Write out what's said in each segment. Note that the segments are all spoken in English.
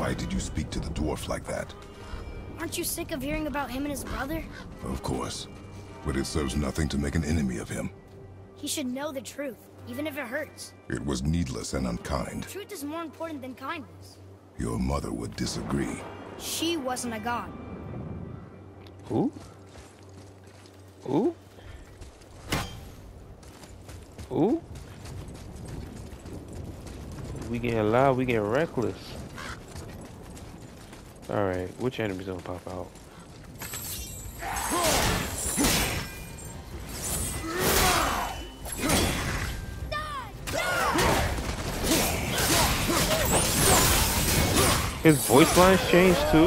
Why did you speak to the dwarf like that? Aren't you sick of hearing about him and his brother? Of course. But it serves nothing to make an enemy of him. He should know the truth, even if it hurts. It was needless and unkind. Truth is more important than kindness. Your mother would disagree. She wasn't a god. Who? Who? Who? We getting loud, we getting reckless. Alright, which enemy's gonna pop out? His voice lines changed too?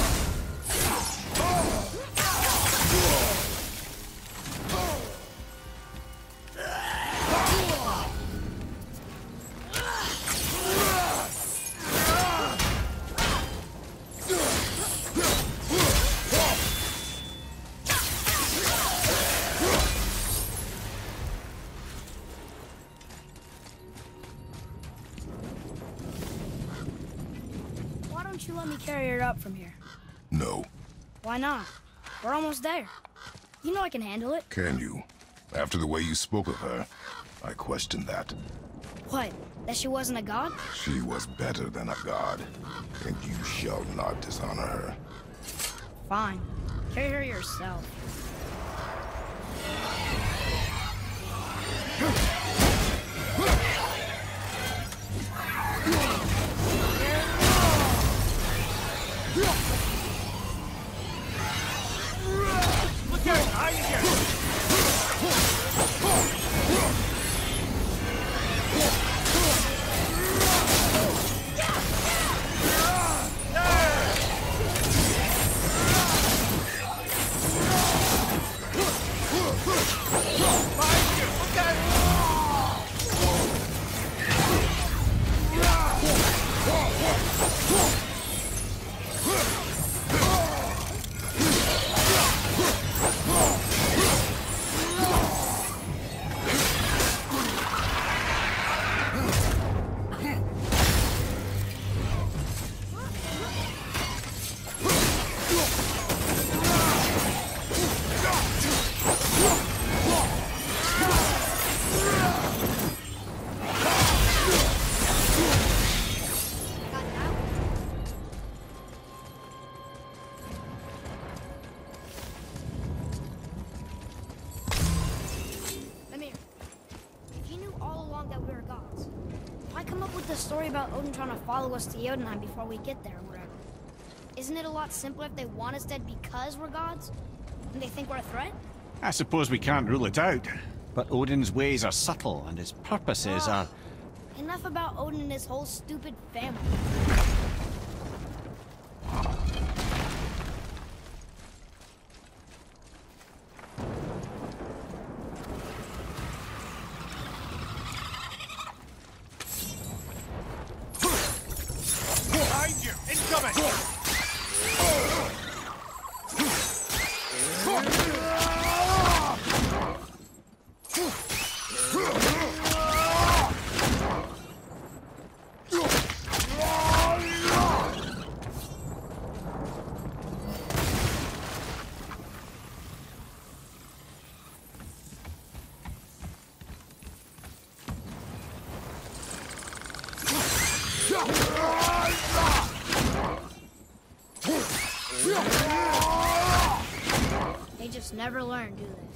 You let me carry her up from here. No. Why not? We're almost there. You know I can handle it. Can you? After the way you spoke of her, I question that. What? That she wasn't a god? She was better than a god, and you shall not dishonor her. Fine. Carry her yourself. Story about Odin trying to follow us to Jotunheim before we get there or whatever. Isn't it a lot simpler if they want us dead because we're gods? And they think we're a threat? I suppose we can't rule it out. But Odin's ways are subtle and his purposes are... Enough about Odin and his whole stupid family. They just never learn, do they?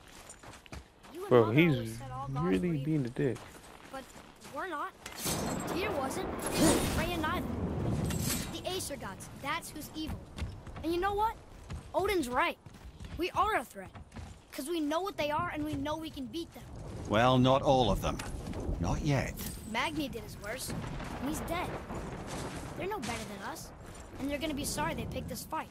Bro, he's really being a dick. But we're not. Tyr wasn't. It was Freya neither. The Aesir gods, that's who's evil. And you know what? Odin's right. We are a threat. Because we know what they are and we know we can beat them. Well, not all of them. Not yet. Magni did his worst, and he's dead. They're no better than us, and they're gonna be sorry they picked this fight.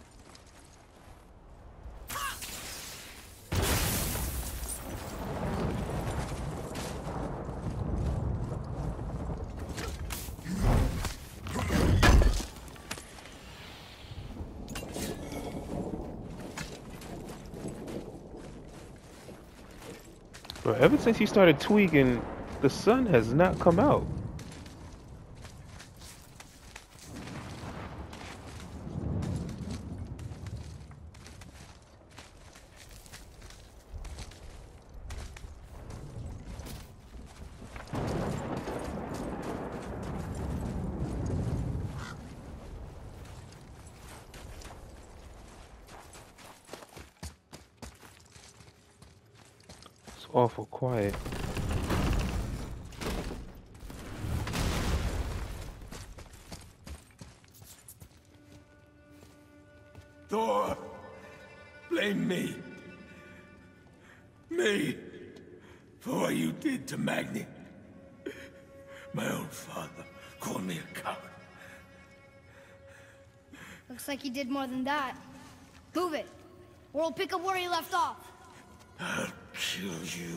Bro, ever since you started tweaking, the sun has not come out. It's awful quiet. Thor, blame me. Me. For what you did to Magni. My own father called me a coward. Looks like he did more than that. Move it, or we'll pick up where he left off. I'll kill you.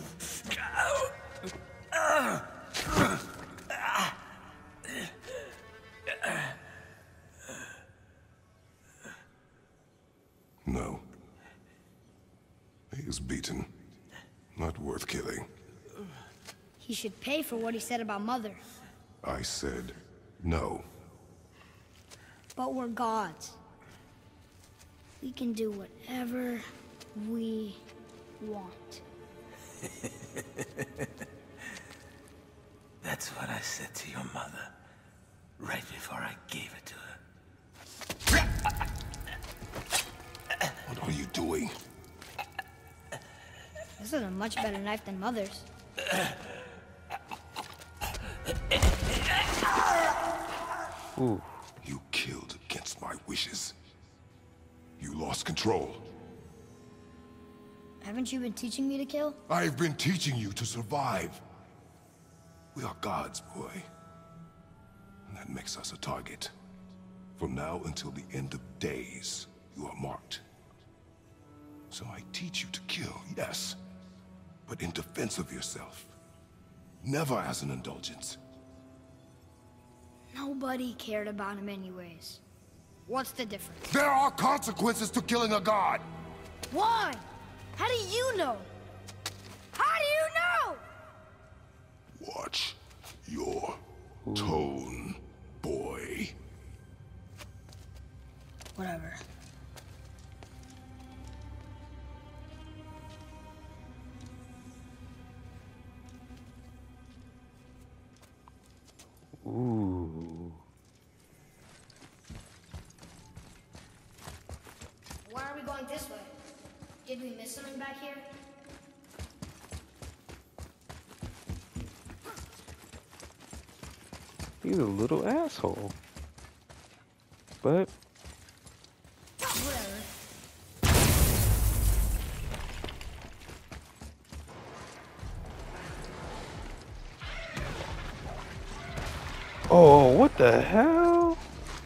No. He is beaten. Not worth killing. He should pay for what he said about Mother. I said no. But we're gods. We can do whatever we want. That's what I said to your mother, right before I gave it to her. What are you doing? This is a much better knife than Mother's. Ooh. You killed against my wishes. You lost control. Haven't you been teaching me to kill? I've been teaching you to survive. We are gods, boy. And that makes us a target. From now until the end of days, you are marked. So I teach you to kill, yes. But in defense of yourself. Never as an indulgence. Nobody cared about him anyways. What's the difference? There are consequences to killing a god! Why? How do you know? How do you know? Watch your tone, boy. Whatever. Ooh. Why are we going this way? Did we miss something back here? He's a little asshole. But Whatever. oh, what the hell?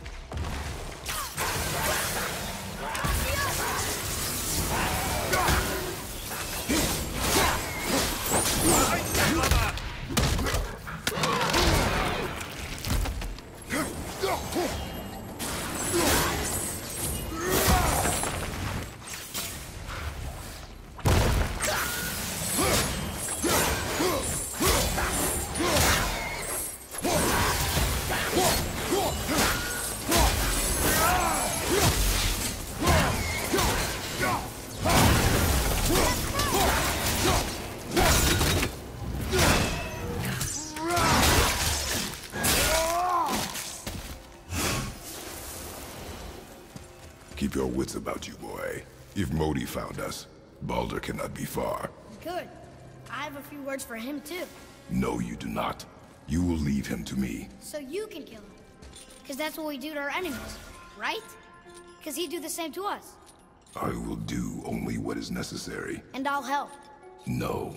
Keep your wits about you, boy. If Modi found us, Baldur cannot be far. Good. I have a few words for him too. No, you do not. You will leave him to me. So you can kill him. Because that's what we do to our enemies, right? Because he'd do the same to us. I will do only what is necessary. And I'll help. No.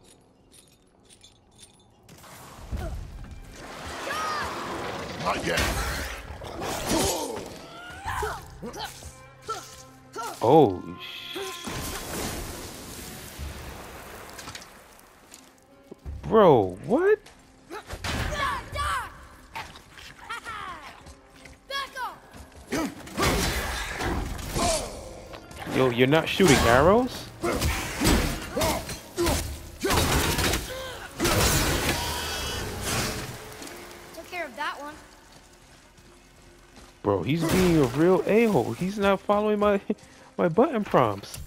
Not yet. Oh, bro, what? Yo, you're not shooting arrows? Took care of that one. Bro, he's being a real a-hole. He's not following my my button prompts.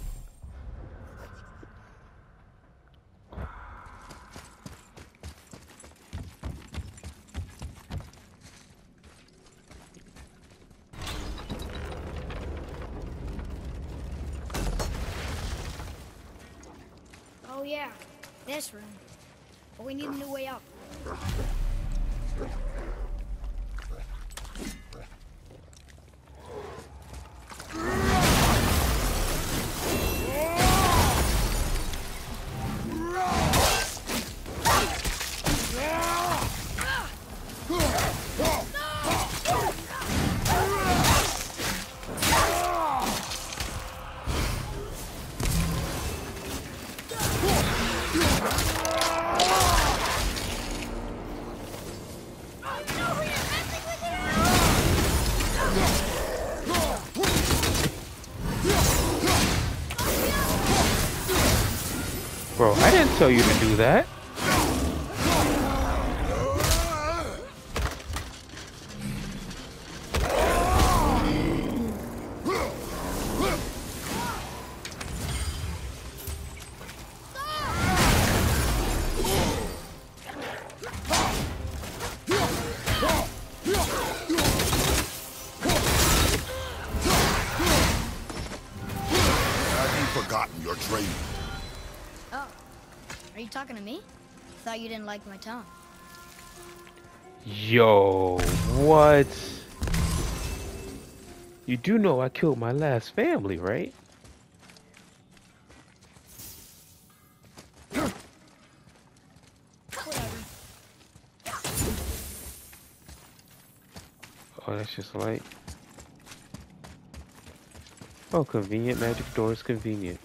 Oh yeah, this room. But we need a new way up. Bro, I didn't tell you to do that. Have you forgotten your training? Oh, are you talking to me? Thought you didn't like my tongue. Yo, what? You do know I killed my last family, right? Whatever. Oh, that's just light. Oh, convenient. Magic door is convenient.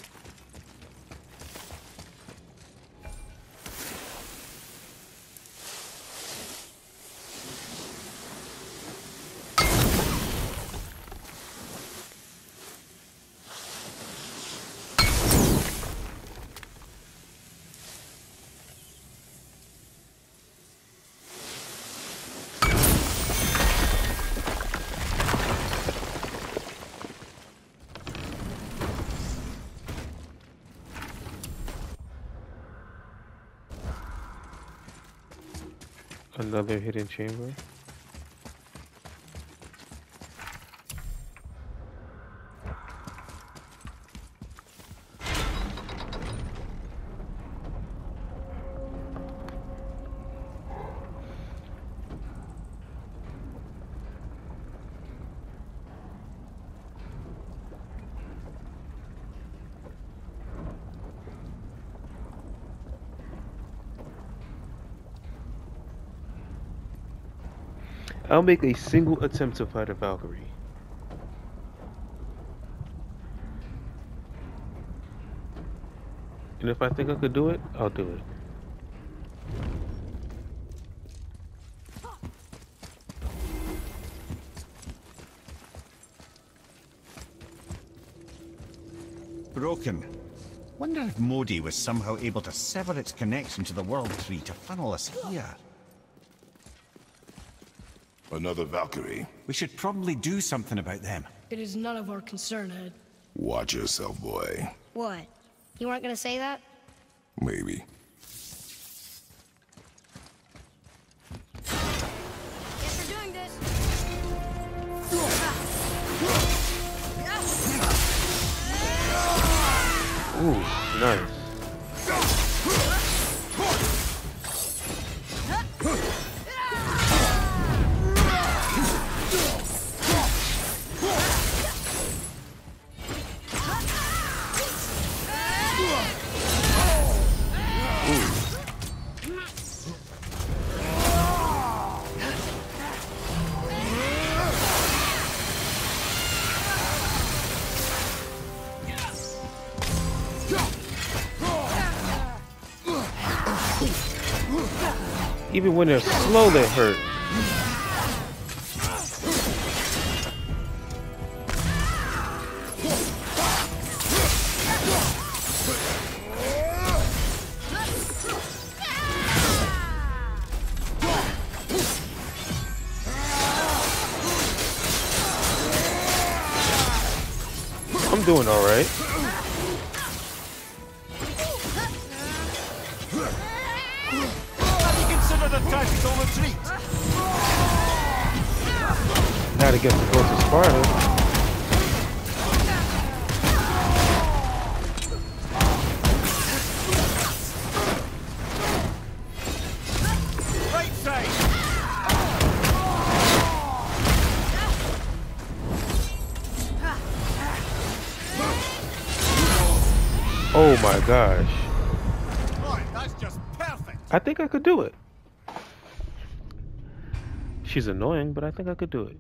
Another hidden chamber. I'll make a single attempt to fight a Valkyrie. And if I think I could do it, I'll do it. Broken. Wonder if Modi was somehow able to sever its connection to the World Tree to funnel us here. Another Valkyrie. We should probably do something about them. It is none of our concern, Ed. Watch yourself, boy. What? You weren't gonna say that? Maybe. Guess we're doing this. Ooh, nice. Even when they're slow, they hurt. I'm doing all right. Have you considered a tactical retreat? Not against the ghost of Sparta. Right side. Oh my gosh. Boy, that's just perfect. I think I could do it. She's annoying, but I think I could do it.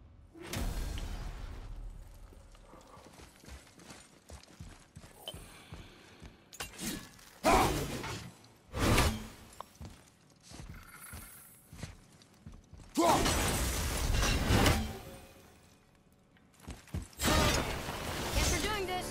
Guess we're doing this.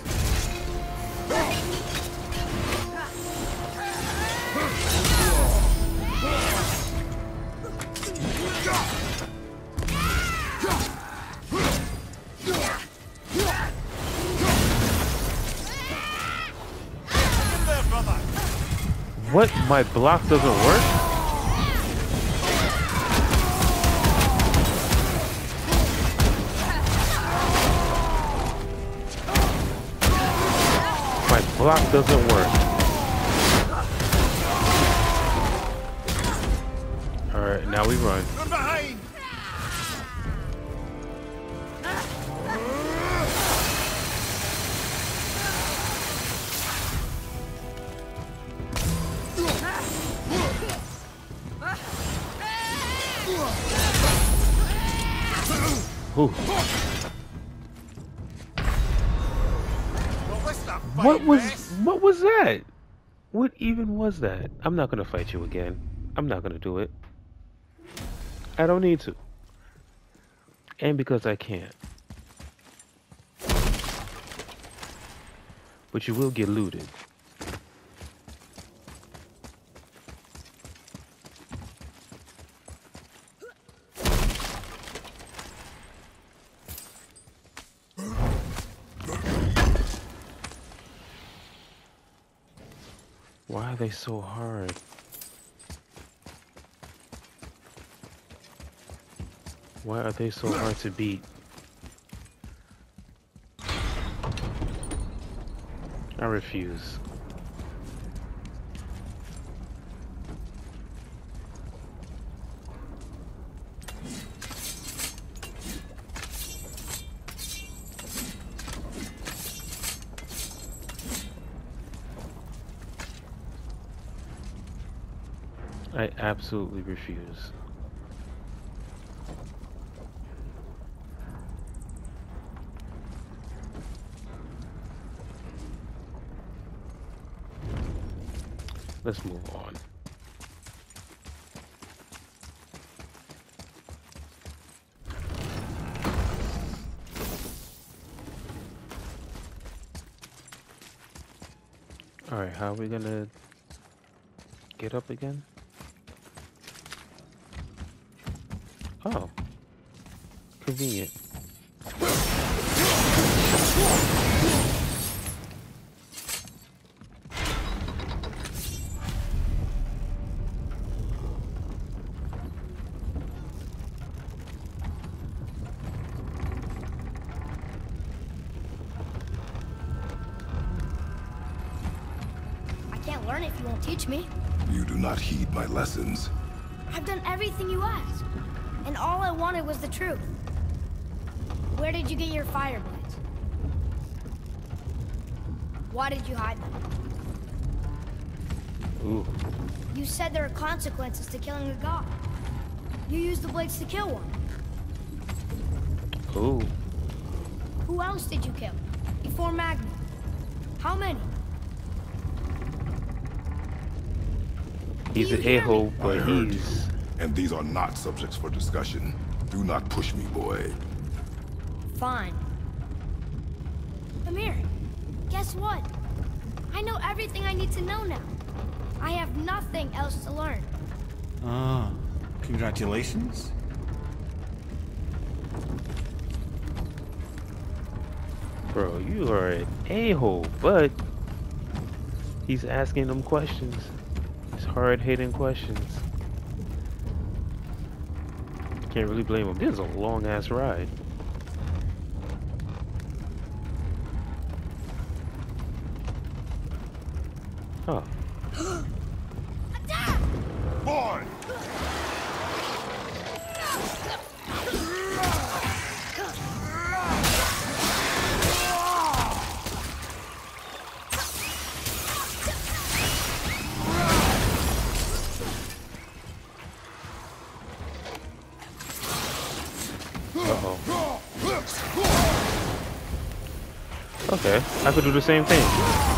In there, brother. What? My block doesn't work? My block doesn't work. Alright, now we run. From behind. Ooh. Well, this is a fight, What Bess. was that? What even was that? I'm not gonna fight you again. I'm not gonna do it. I don't need to. And because I can't. But you will get looted. Why are they so hard? Why are they so hard to beat? I refuse. I absolutely refuse. Let's move on. All right, how are we gonna get up again? Oh, convenient. I can't learn if you won't teach me. You do not heed my lessons. I've done everything you asked. And all I wanted was the truth. Where did you get your fire blades? Why did you hide them? Ooh. You said there are consequences to killing a god. You used the blades to kill one. Ooh. Who else did you kill? Before Magni? How many? He's you an hear me? a-hole, I but heard you. he's... And these are not subjects for discussion. Do not push me, boy. Fine. Amir, guess what? I know everything I need to know now. I have nothing else to learn. Ah, congratulations. Bro, you are an a-hole, but he's asking them questions. These hard-hitting questions. Can't really blame him. This is a long-ass ride. Huh. Boy! Uh-oh. Okay, I could do the same thing.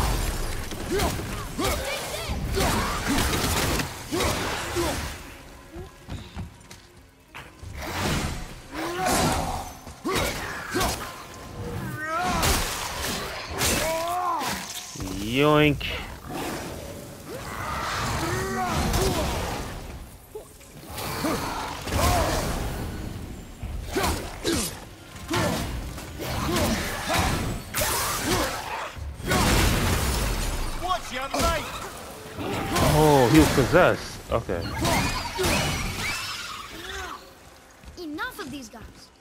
Yoink. Watch your right! Oh, he was possessed. Okay. Enough of these guys.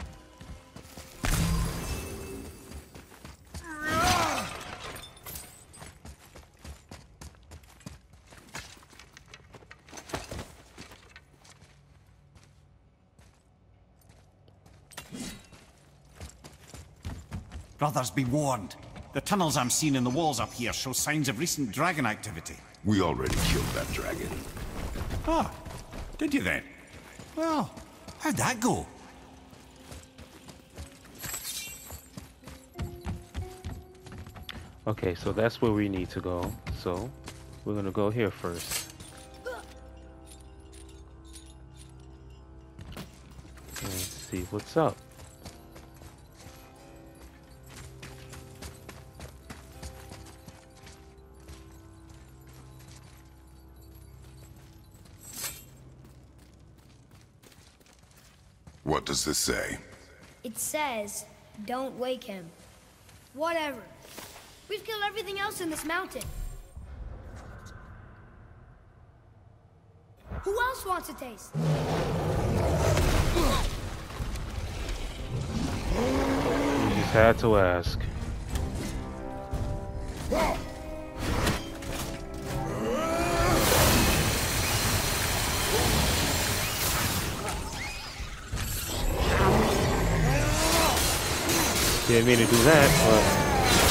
Brothers, be warned. The tunnels I'm seeing in the walls up here show signs of recent dragon activity. We already killed that dragon. Ah, did you then? Well, how'd that go? Okay, so that's where we need to go. So, we're gonna go here first. Let's see what's up. What does this say? It says, don't wake him. Whatever. We've killed everything else in this mountain. Who else wants a taste? You just had to ask. Didn't mean to do that, but...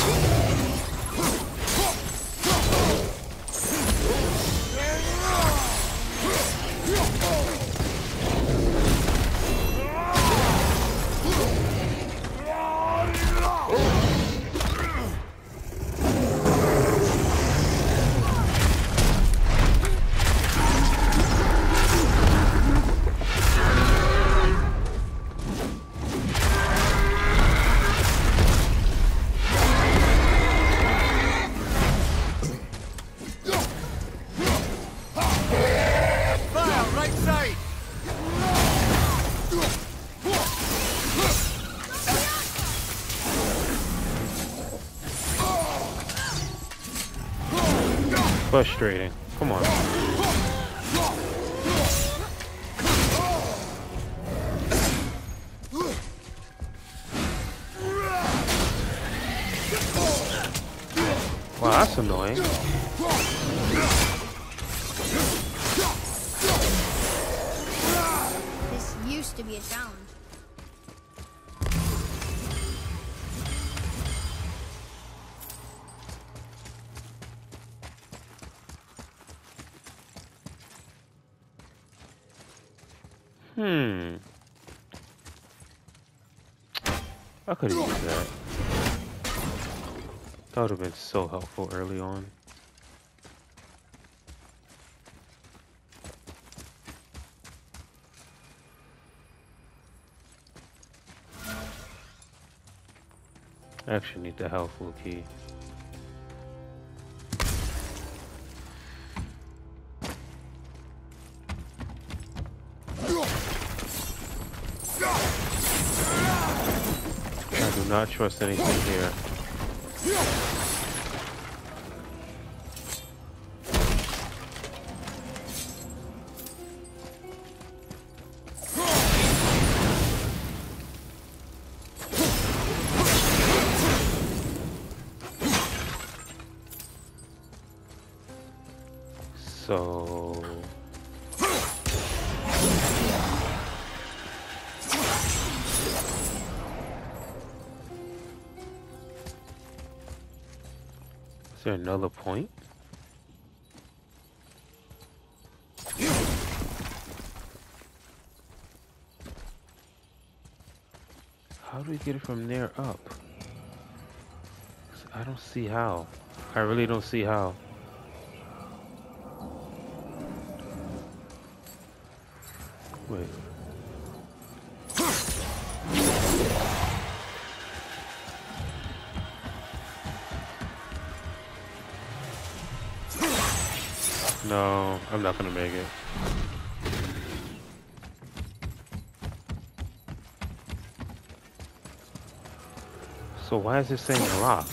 Frustrating. Come on. Wow, that's annoying. This used to be a challenge. I could have used that. That would have been so helpful early on. I actually need the helpful key. I do not trust anything here. So is there another point? How do we get it from there up? 'Cause I don't see how. I really don't see how. Wait. No, I'm not gonna make it. So why is it saying lock?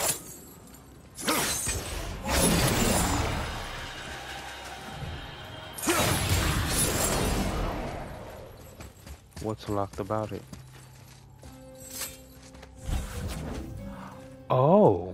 What's locked about it? Oh.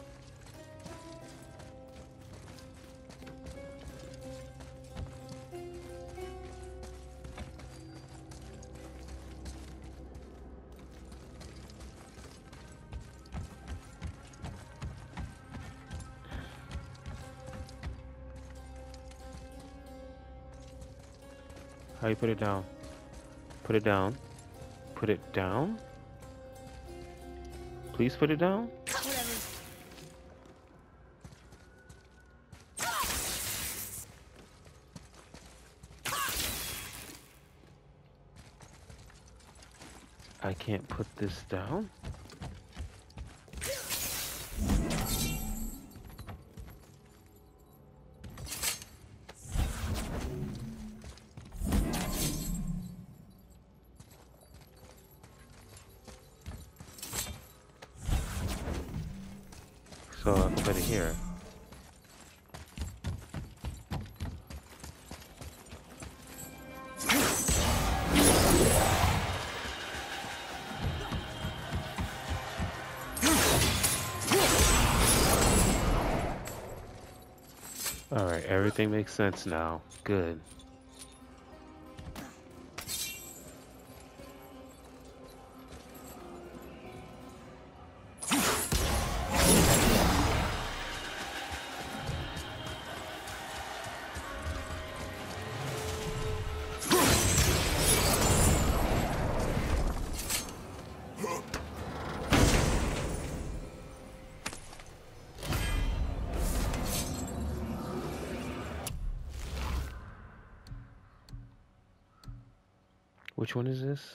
How you put it down? Put it down. Put it down? Please put it down? Whatever. I can't put this down? So I can put it here. Alright, everything makes sense now. Good. Which one is this?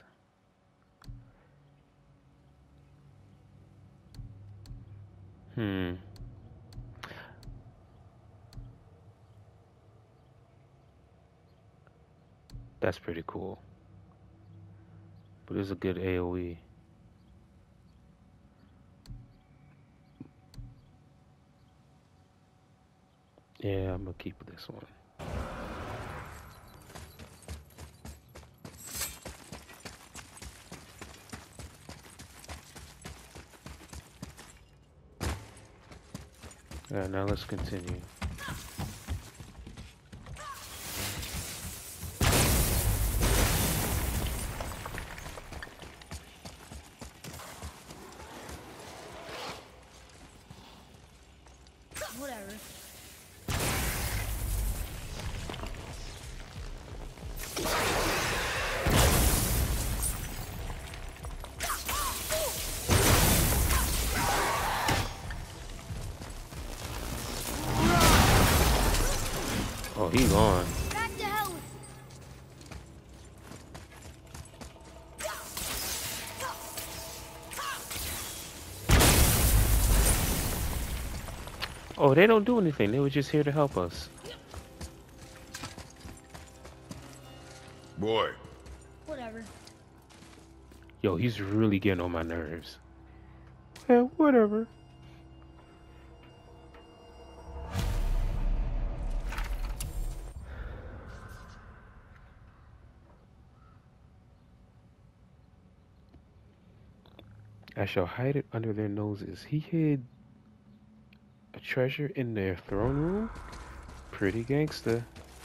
That's pretty cool. But it's a good AoE. Yeah, I'm gonna keep this one. Alright, now let's continue. Whatever. Oh, he gone. Back to hell with Oh, they don't do anything. They were just here to help us. Boy. Whatever. Yo, he's really getting on my nerves. Yeah, whatever. I shall hide it under their noses. He hid a treasure in their throne room? Pretty gangster.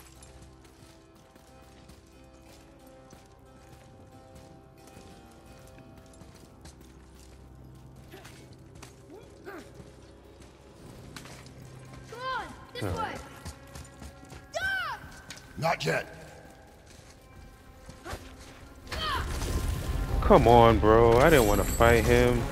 Come on, this way. Not yet. Come on, bro. I didn't want to fight him.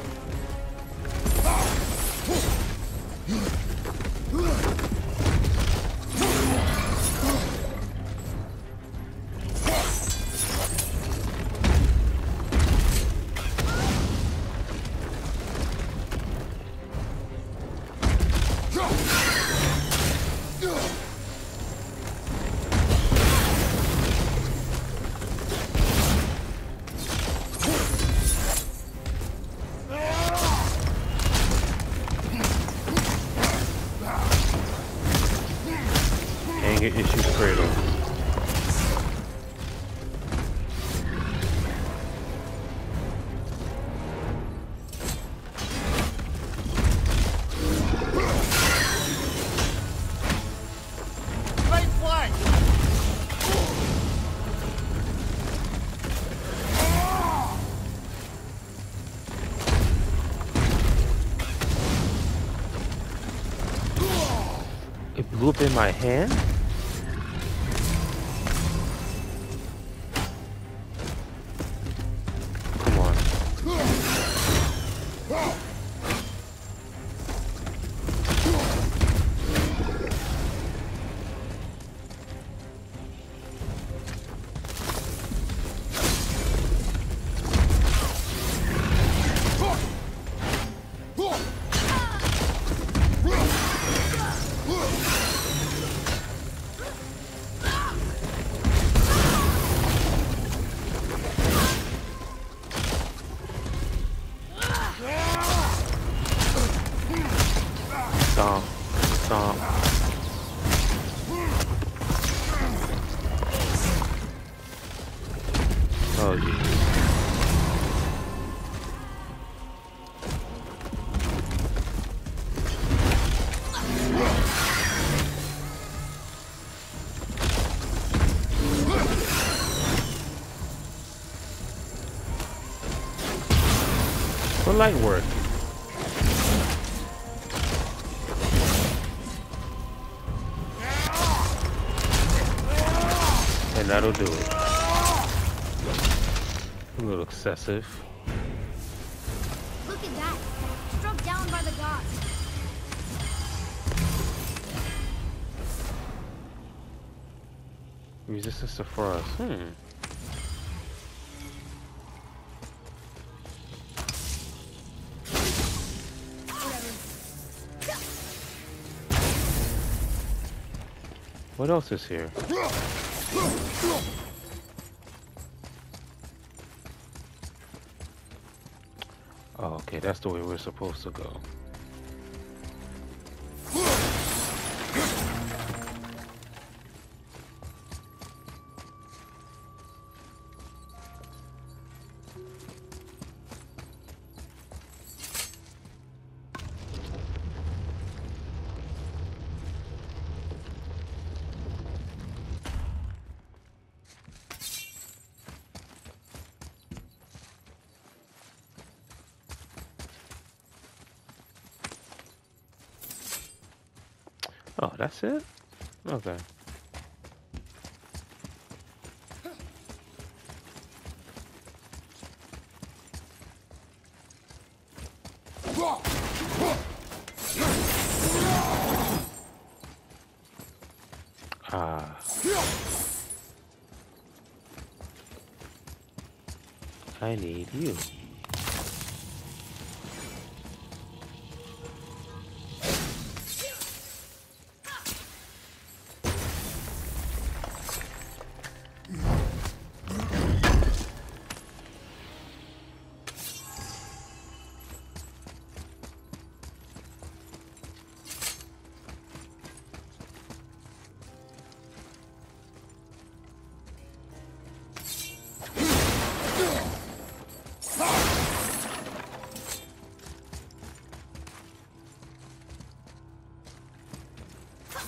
Anger issues cradle. Right flank! It blew up in my hand? Come on. Stomp. Stomp. Oh, jeez. What light work? And that'll do it. A little excessive. Look at that. Struck down by the gods. Resistance to frost. What else is here? Oh, okay, that's the way we're supposed to go. Oh, that's it? Okay. Ah. I need you.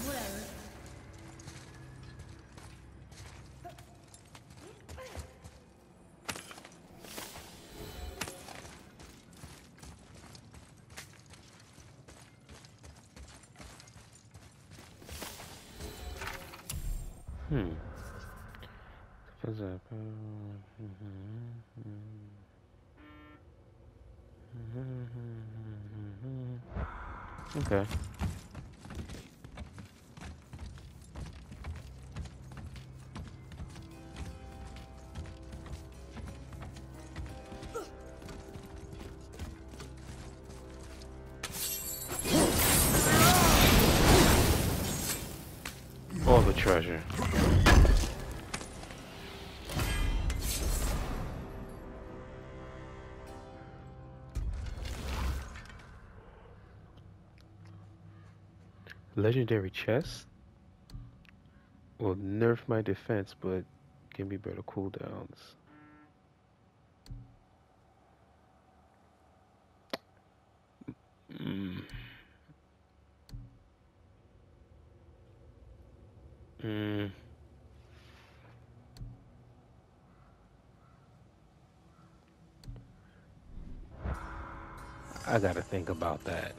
Whatever. What's up? Okay. All the treasure. Legendary chest will nerf my defense, but give me better cooldowns. Mm. Mm. I gotta think about that.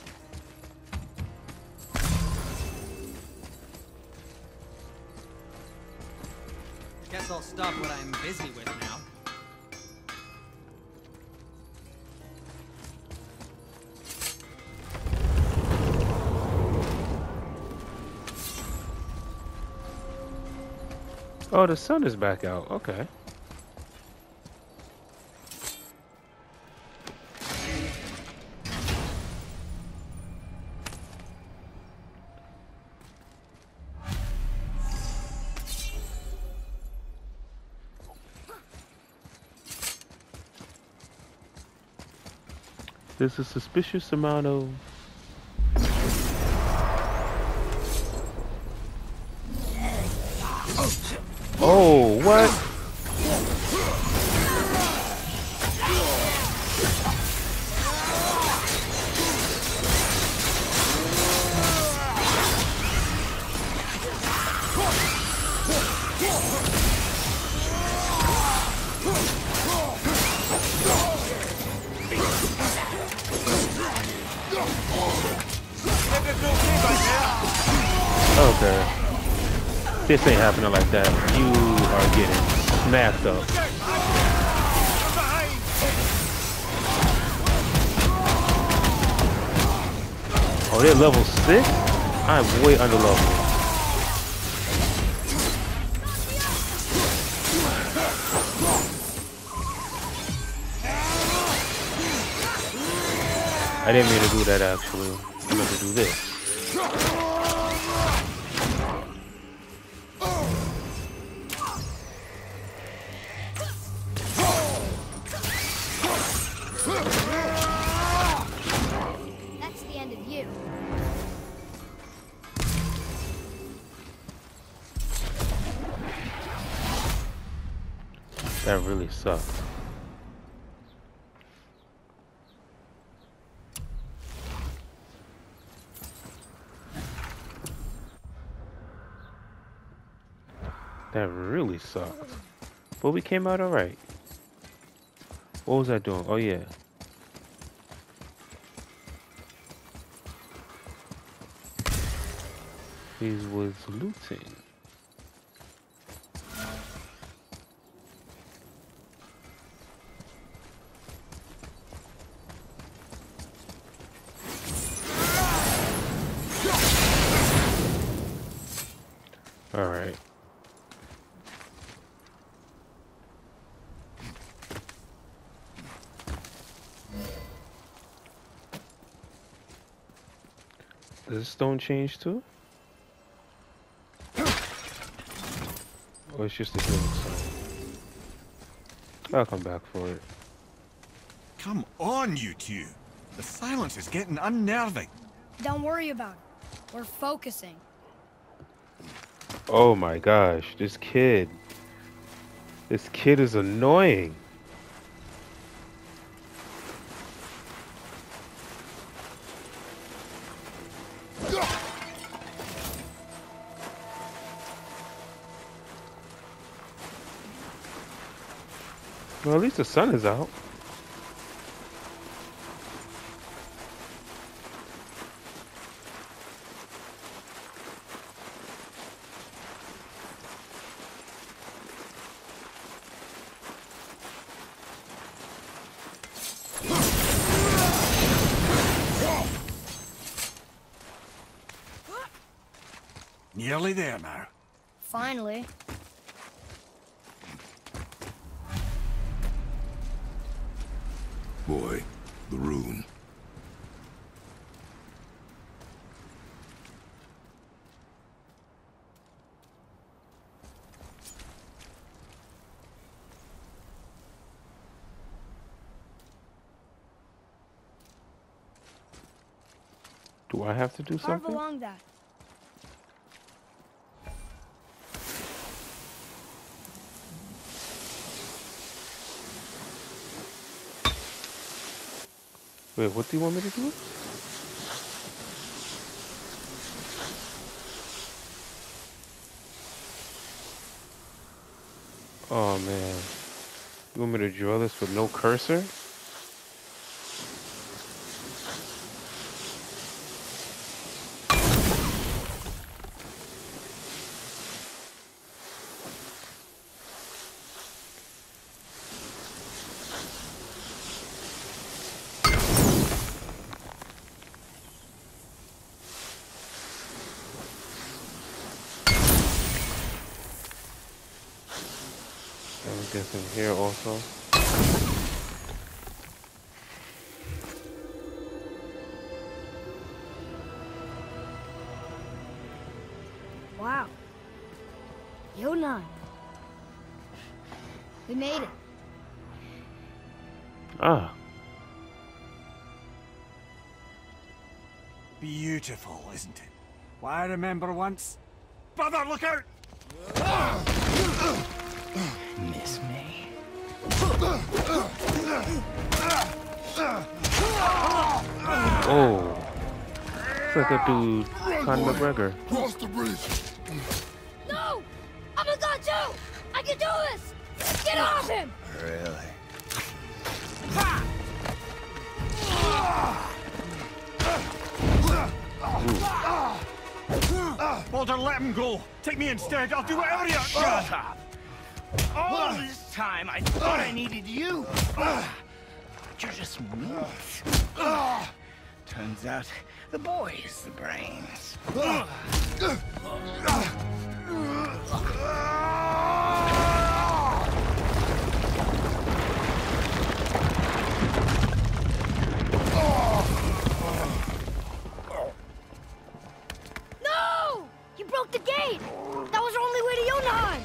Guess I'll stop what I'm busy with now. Oh, the sun is back out. Okay. There's a suspicious amount of... Oh, what? Okay. This ain't happening like that. You are getting smacked up. Oh, they're level 6? I'm way under level. I didn't mean to do that actually. I meant to do this. That's the end of you. That really sucked. That really sucked. But we came out alright. What was I doing? Oh yeah. He was looting. Alright. Does the stone change too? Or it's just a healing stone? I'll come back for it. Come on, you two. The silence is getting unnerving. Don't worry about it. We're focusing. Oh my gosh, this kid. This kid is annoying. Well, at least the sun is out. Nearly there now. Finally. Boy, the rune. Do I have to do Carve something? along that. Wait, what do you want me to do? Oh man. You want me to draw this with no cursor? I'm guessing here also. Wow. Yonan. We made it. Ah, Beautiful, isn't it? Why, I remember once... Brother, look out! Miss me? oh. It's like a dude, Conor McGregor. Cross the bridge. No! I'm a god too! I can do this! Get off him! Really? Walter, let him go! Take me instead, I'll do whatever you... Shut up! All this time, I thought I needed you. But you're just meat. Turns out, the boy is the brains. No! You broke the gate! That was our only way to Yonan!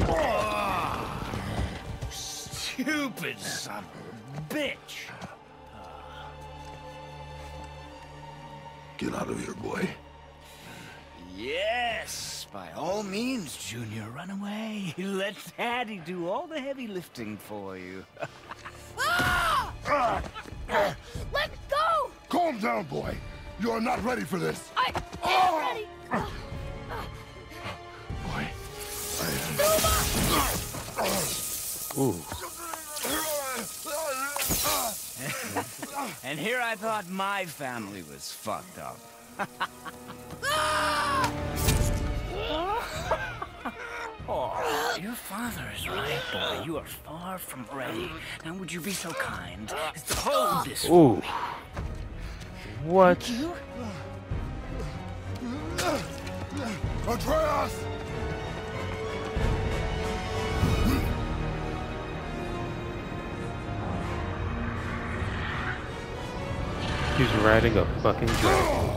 Stupid son of a bitch. Get out of here, boy. Yes, by all means, Junior, run away. Let Daddy do all the heavy lifting for you. Ah! Let go! Calm down, boy. You are not ready for this. I am ready! Boy, Ooh. And here I thought my family was fucked up. Oh, your father is right, boy. You are far from ready. Now, would you be so kind as to hold this? Ooh. What? Atreus! He's riding a fucking dragon.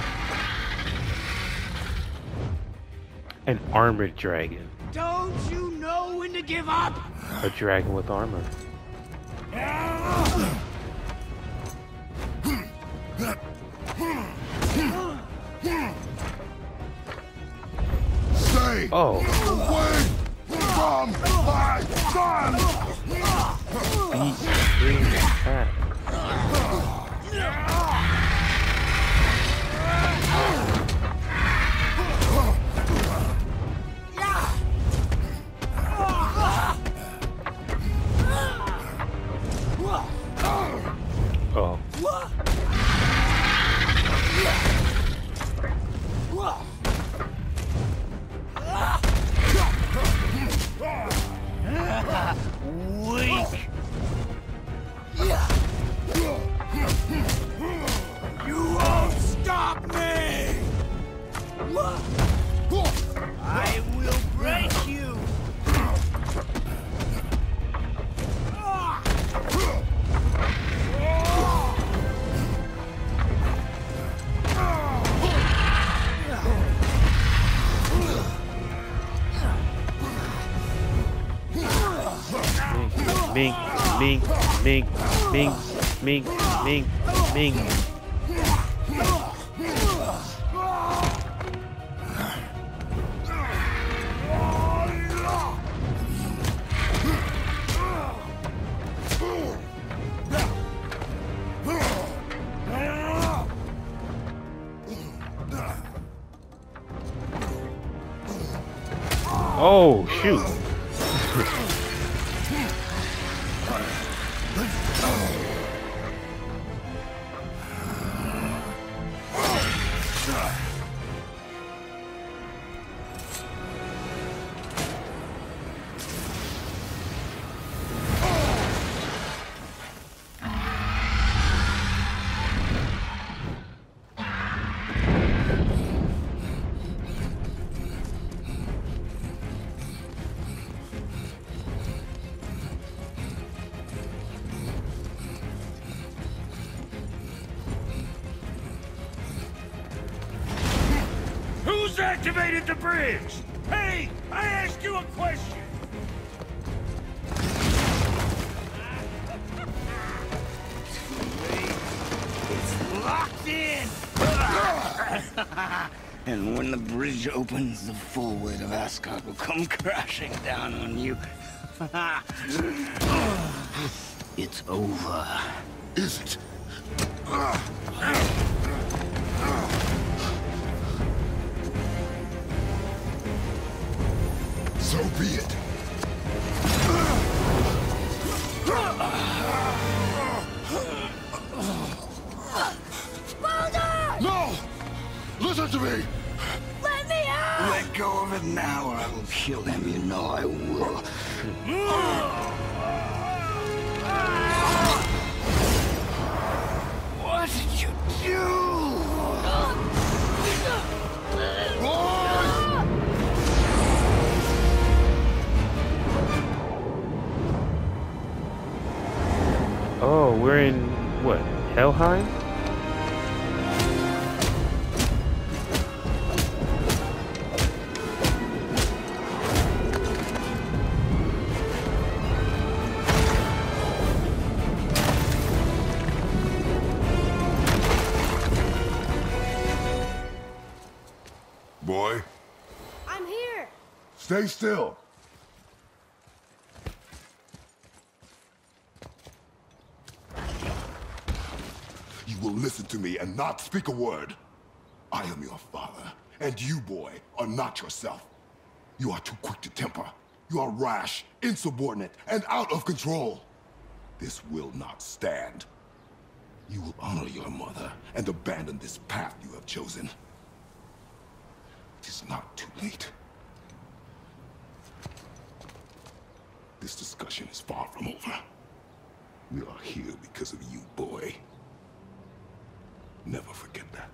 An armored dragon. Don't you know when to give up? A dragon with armor. Stay Oh. away from my son! Beat free attack. I will break you! Ming, Ming, Ming, Ming, Ming, Ming, Ming. Oh, shoot. Who's activated the bridge? Hey, I asked you a question! It's locked in! And when the bridge opens, the full weight of Asgard will come crashing down on you. It's over. Is it? So be it. No! Listen to me! Let me out! Let go of it now or I will kill him, you know I will. What did you do? Oh, we're in, what, Helheim? Boy, I'm here. stay still. You will listen to me and not speak a word. I am your father, and you, boy, are not yourself. You are too quick to temper. You are rash, insubordinate, and out of control. This will not stand. You will honor your mother and abandon this path you have chosen. It is not too late. This discussion is far from over. We are here because of you, boy. Never forget that.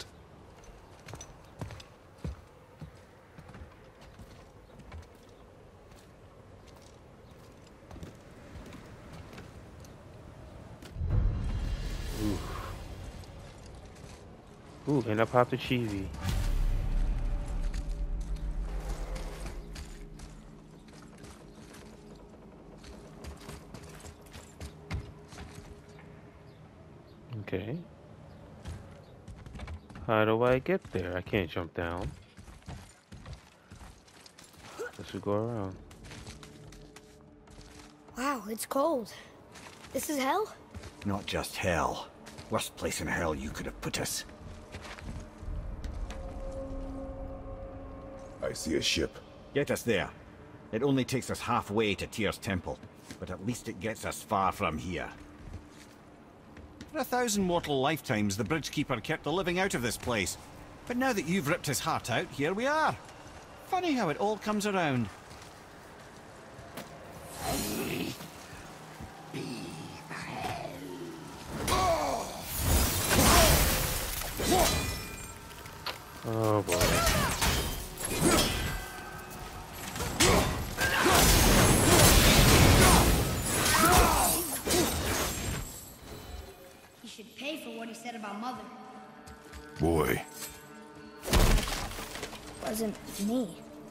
Ooh, and I popped a cheesy. Okay. How do I get there? I can't jump down. Guess we go around. Wow, it's cold. This is hell? Not just hell. Worst place in hell you could have put us. I see a ship. Get us there. It only takes us halfway to Tyr's temple, but at least it gets us far from here. For 1,000 mortal lifetimes, the Bridgekeeper kept the living out of this place. But now that you've ripped his heart out, here we are. Funny how it all comes around. Oh boy. mother. Boy. Wasn't me.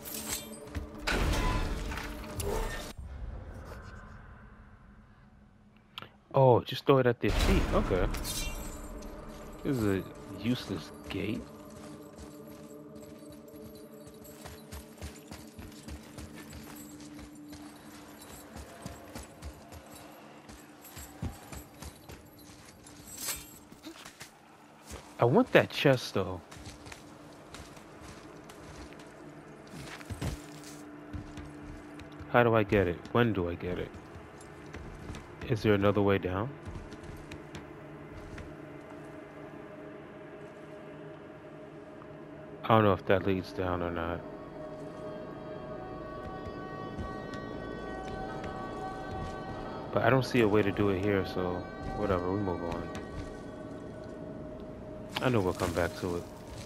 Oh, just throw it at their feet. Okay. This is a useless gate. I want that chest though. How do I get it? When do I get it? Is there another way down? I don't know if that leads down or not. But I don't see a way to do it here, so whatever, we move on. I know we'll come back to it.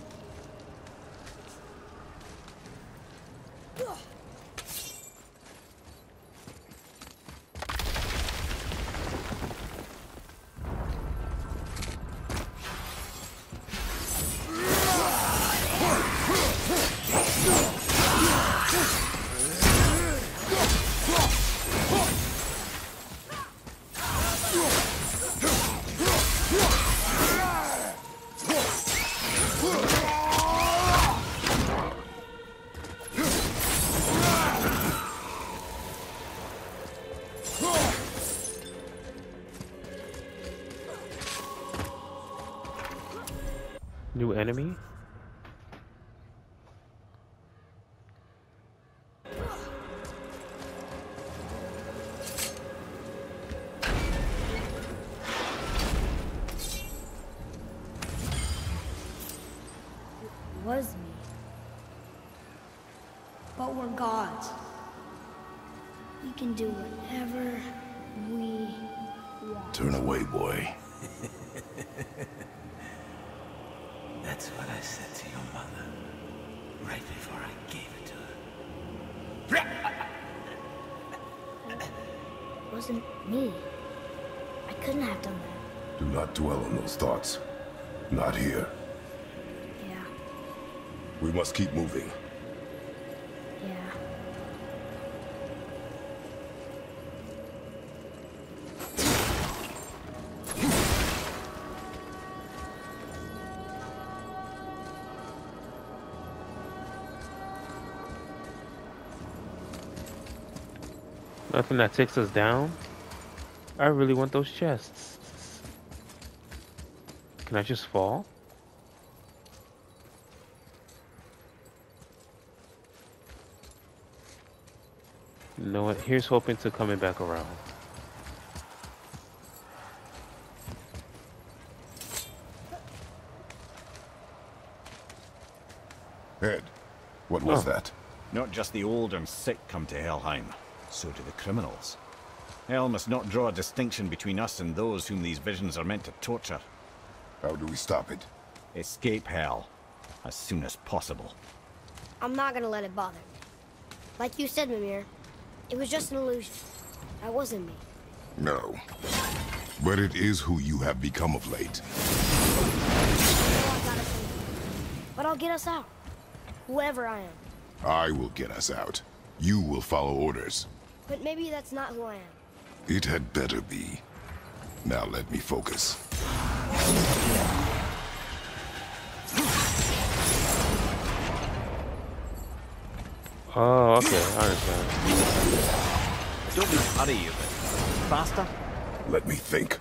New enemy? Was me. But we're gods. We can do whatever we want. Turn away, boy. That's what I said to your mother, right before I gave it to her. It wasn't me. I couldn't have done that. Do not dwell on those thoughts. Not here. Yeah, We must keep moving. yeah. Nothing that takes us down? I really want those chests. Can I just fall? You know what? Here's hoping to coming back around. Ed, what was that? Not just the old and sick come to Helheim, so do the criminals. Hell must not draw a distinction between us and those whom these visions are meant to torture. How do we stop it? Escape Hell, as soon as possible. I'm not gonna let it bother me. Like you said, Mimir, it was just an illusion. That wasn't me. No. But it is who you have become of late. But I'll get us out. Whoever I am. I will get us out. You will follow orders. But maybe that's not who I am. It had better be. Now let me focus. Oh, okay, I understand. Don't be hurry you bit. Faster? Let me think.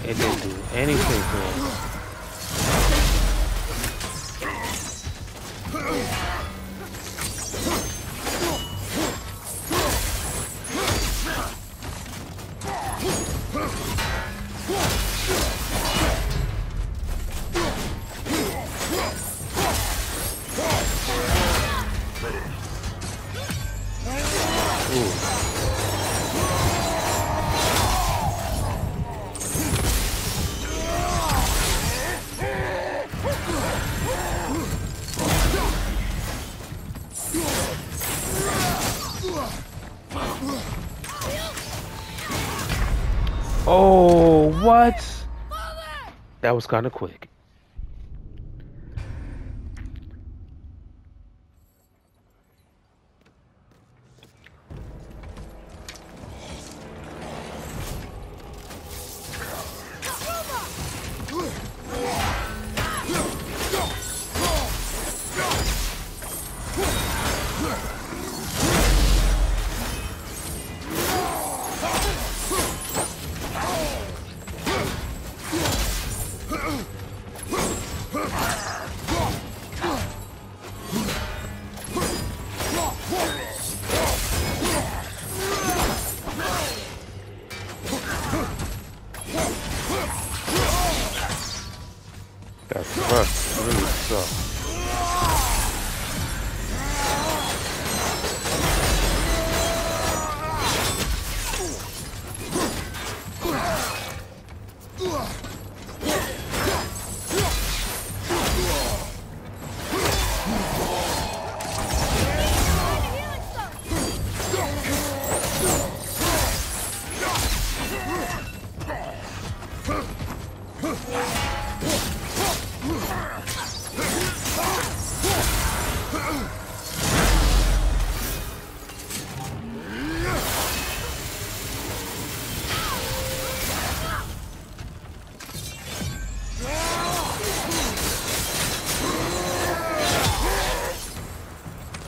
It didn't do anything to him. Oh, what? That was kind of quick. That's rough. Really sucks.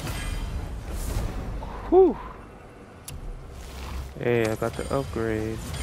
Whew. Hey, I got the upgrade.